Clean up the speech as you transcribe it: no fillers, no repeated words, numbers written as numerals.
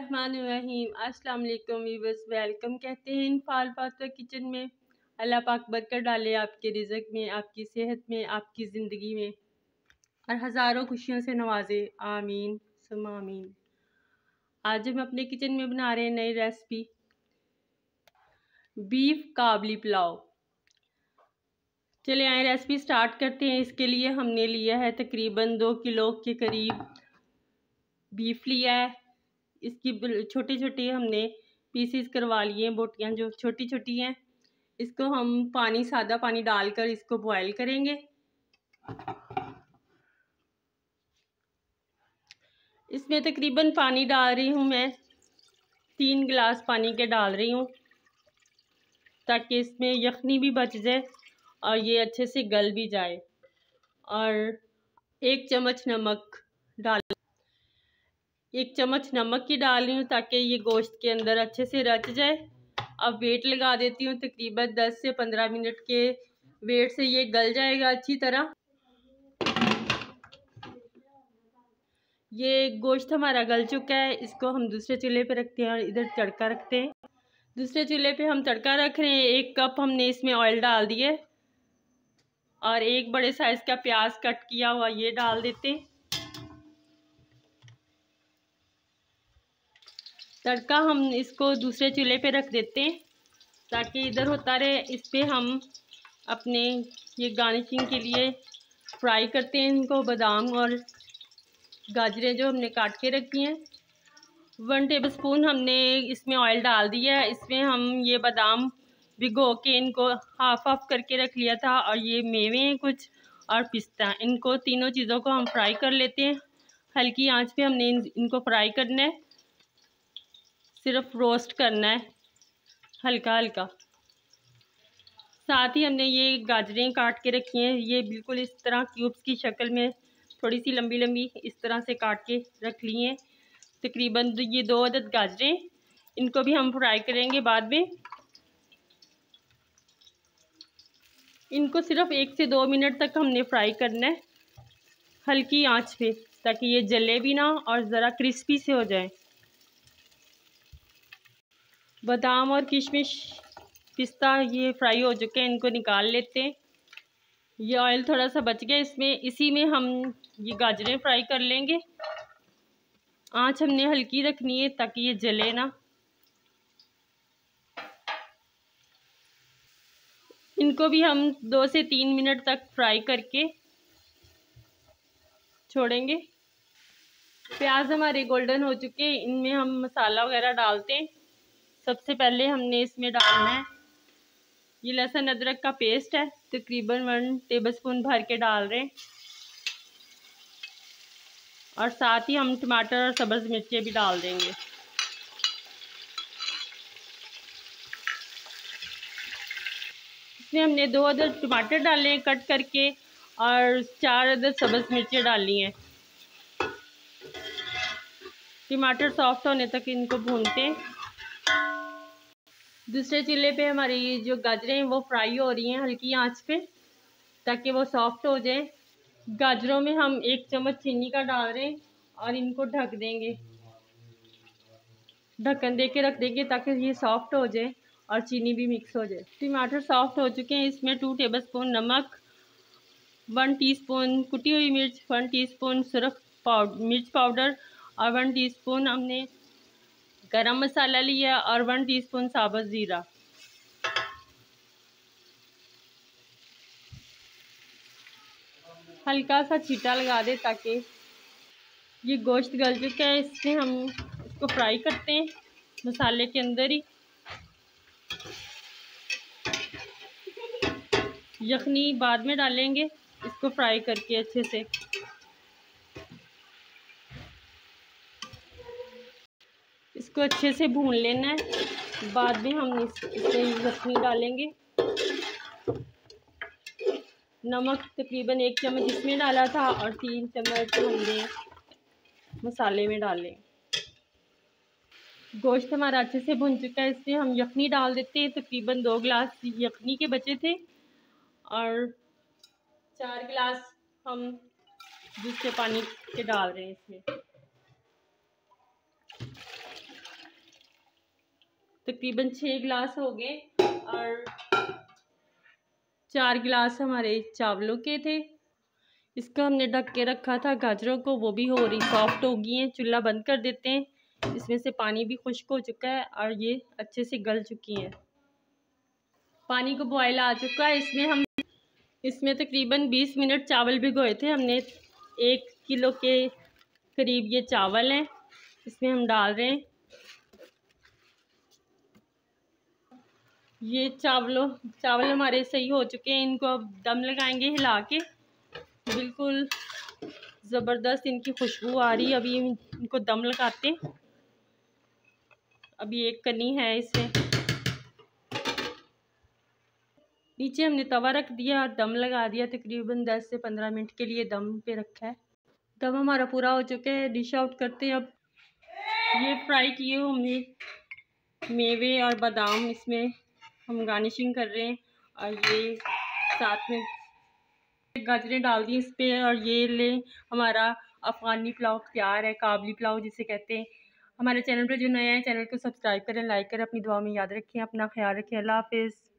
बिस्मिल्लाहिर्रहमानिर्रहीम। अस्सलाम वालेकुम व्यूअर्स, वेलकम कहते हैं इनफाल फातवा किचन में। अल्लाह पाक बरकत डाले आपके रिज़्क़ में, आपकी सेहत में, आपकी ज़िंदगी में और हज़ारों खुशियों से नवाजे। आमीन सुम्मा आमीन। आज हम अपने किचन में बना रहे हैं नई रेसिपी, बीफ काबली पुलाव। चले आए रेसिपी स्टार्ट करते हैं। इसके लिए हमने लिया है तकरीबन 2 किलो के करीब बीफ लिया है। इसकी छोटे छोटे हमने पीसीस करवा लिए हैं, बोटियां जो छोटी छोटी हैं। इसको हम सादा पानी डालकर इसको बॉयल करेंगे। इसमें तकरीबन पानी डाल रही हूँ मैं, 3 गिलास पानी के डाल रही हूँ, ताकि इसमें यखनी भी बच जाए और ये अच्छे से गल भी जाए। और 1 चम्मच नमक डाल, 1 चम्मच नमक की डाल रही हूँ ताकि ये गोश्त के अंदर अच्छे से रच जाए। अब वेट लगा देती हूँ, तकरीबन 10 से 15 मिनट के वेट से ये गल जाएगा अच्छी तरह। ये गोश्त हमारा गल चुका है। इसको हम दूसरे चूल्हे पे रखते हैं और इधर तड़का रखते हैं। दूसरे चूल्हे पे हम तड़का रख रहे हैं। 1 कप हमने इसमें ऑयल डाल दिए और 1 बड़े साइज का प्याज कट किया हुआ ये डाल देते हैं। तड़का हम इसको दूसरे चूल्हे पे रख देते हैं ताकि इधर होता रहे। इस पे हम अपने ये गार्निशिंग के लिए फ्राई करते हैं इनको, बादाम और गाजरें जो हमने काट के रखी हैं। 1 टेबलस्पून हमने इसमें ऑयल डाल दिया है। इसमें हम ये बादाम भिगो के इनको हाफ करके रख लिया था, और ये मेवे हैं कुछ और पिस्ता, इनको तीनों चीज़ों को हम फ्राई कर लेते हैं। हल्की आंच पे हमने इनको फ्राई करना है, सिर्फ रोस्ट करना है हल्का हल्का। साथ ही हमने ये गाजरें काट के रखी हैं, ये बिल्कुल इस तरह क्यूब्स की शक्ल में थोड़ी सी लंबी लंबी इस तरह से काट के रख ली हैं। तकरीबन ये 2 अदद गाजरें, इनको भी हम फ्राई करेंगे बाद में। इनको सिर्फ 1 से 2 मिनट तक हमने फ्राई करना है हल्की आंच पे, ताकि ये जले भी ना और ज़रा क्रिस्पी से हो जाए। बादाम और किशमिश पिस्ता ये फ्राई हो चुके हैं, इनको निकाल लेते हैं। ये ऑयल थोड़ा सा बच गया इसमें, इसी में हम ये गाजरें फ्राई कर लेंगे। आंच हमने हल्की रखनी है ताकि ये जले ना। इनको भी हम 2 से 3 मिनट तक फ्राई करके छोड़ेंगे। प्याज हमारे गोल्डन हो चुके हैं, इनमें हम मसाला वगैरह डालते हैं। सबसे पहले हमने इसमें डालना है ये लहसुन अदरक का पेस्ट है, तकरीबन 1 टेबलस्पून भर के डाल रहे हैं। और साथ ही हम टमाटर और सब्ज़ मिर्चें भी डाल देंगे। इसमें हमने 2 अदद टमाटर डाले हैं कट करके, और 4 अदद सब्ज़ मिर्चें डाली हैं। टमाटर सॉफ्ट होने तक इनको भूनते हैं। दूसरे चूल्हे पे हमारी ये जो गाजरें हैं वो फ्राई हो रही हैं हल्की आंच पे, ताकि वो सॉफ्ट हो जाए। गाजरों में हम 1 चम्मच चीनी का डाल रहे हैं और इनको ढक देंगे, ढक्कन दे के रख देंगे ताकि ये सॉफ्ट हो जाए और चीनी भी मिक्स हो जाए। टमाटर सॉफ्ट हो चुके हैं। इसमें 2 टेबलस्पून नमक, 1 टीस्पून कुटी हुई मिर्च, 1 टीस्पून सुरख मिर्च पाउडर और 1 टीस्पून हमने गरम मसाला लिया और 1 टीस्पून साबुत ज़ीरा। हल्का सा छींटा लगा दे ताकि ये गोश्त गल चुका है। इससे हम इसको फ्राई करते हैं मसाले के अंदर ही। यखनी बाद में डालेंगे, इसको फ्राई करके अच्छे से। इसको अच्छे से भून लेना है, बाद में हम इसमें यखनी डालेंगे। नमक तकरीबन 1 चम्मच इसमें डाला था और 3 चम्मच हमने मसाले में डाले। गोश्त हमारा अच्छे से भुन चुका है, इसमें हम यखनी डाल देते हैं। तकरीबन 2 गिलास यखनी के बचे थे और 4 गिलास हम दूसरे पानी के डाल रहे हैं इसमें। तकरीबन 6 गिलास हो गए और 4 गिलास हमारे चावलों के थे। इसका हमने ढक के रखा था गाजरों को, वो भी हो रही सॉफ्ट हो गई हैं। चूल्हा बंद कर देते हैं। इसमें से पानी भी खुश्क हो चुका है और ये अच्छे से गल चुकी हैं। पानी को बॉयल आ चुका है। इसमें तकरीबन 20 मिनट चावल भिगोए थे हमने। 1 किलो के करीब ये चावल हैं, इसमें हम डाल रहे हैं। ये चावल हमारे सही हो चुके हैं। इनको अब दम लगाएंगे हिला के। बिल्कुल ज़बरदस्त इनकी खुशबू आ रही है। अभी इनको दम लगाते हैं। अभी एक कनी है इसमें। नीचे हमने तवा रख दिया और दम लगा दिया। तकरीबन 10 से 15 मिनट के लिए दम पे रखा है। दम हमारा पूरा हो चुका है। डिश आउट करते हैं। अब ये फ्राई किए हमने मेवे और बादाम, इसमें हम गार्निशिंग कर रहे हैं। और ये साथ में गाजरें डाल दी इस पे। और ये ले हमारा अफ़गानी पुलाव तैयार है, काबली पुलाव जिसे कहते हैं। हमारे चैनल पर जो नया है, चैनल को सब्सक्राइब करें, लाइक करें, अपनी दुआ में याद रखें, अपना ख्याल रखें। अल्लाह हाफिज़।